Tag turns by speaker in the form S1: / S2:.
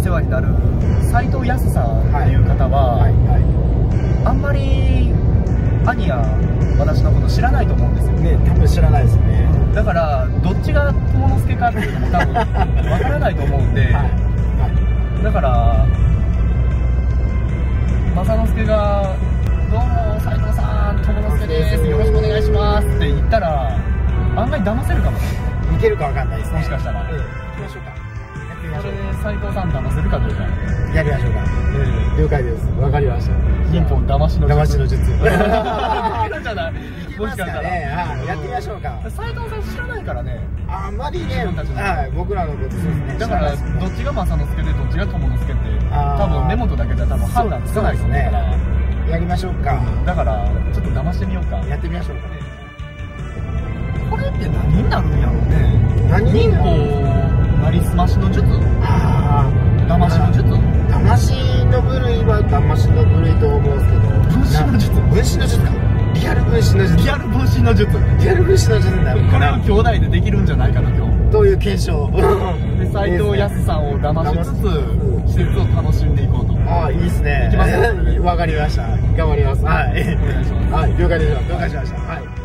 S1: 世話になる斉藤康さんっていう方は、あんまり兄や私のこと知らないと思うんですよ
S2: ね。多分知らないですよね。
S1: だからどっちが友之助かっていうのも多分わからないと思うんで、だから正之助が「どうも斉藤さん、友之助です、よろしくお願いします」って言ったら案外騙せるかもしれない。
S2: いけるかわかんないですね。
S1: もしかしたら
S2: 行きましょうか。
S1: それで斉藤さん騙せるかどうか
S2: やりましょうか。了解です。わかりました。
S1: 忍法騙しの術。
S2: 騙しの術。
S1: できるんじゃない？もしかしたら
S2: やってみましょうか。
S1: 斉藤さん知らないからね。
S2: あんまりね、僕らのことそうですね。
S1: だからどっちが正之助でどっちが友之助って多分根本だけじゃ多分判断つかないと思うから。
S2: やりましょうか。
S1: だからちょっと騙してみようか。
S2: やってみましょうかね。
S1: これって何になるんやろうね。忍法なりすましの術。騙しの術。
S2: 騙しの部類は騙しの部類と思うんですけど、
S1: 分子の術。
S2: 分子の術か。リアル分子の術。
S1: リアル分子の術。
S2: リアル分子の術になる。
S1: これを兄弟でできるんじゃないかな今日。
S2: という検証。
S1: で斉藤康さんを騙しつつ施設を楽しんでいこうと。
S2: ああ、いいですね。
S1: いきます。
S2: わかりました。頑張ります。はい。
S1: お願いします。
S2: はい、了解でしょう。了解しました。はい。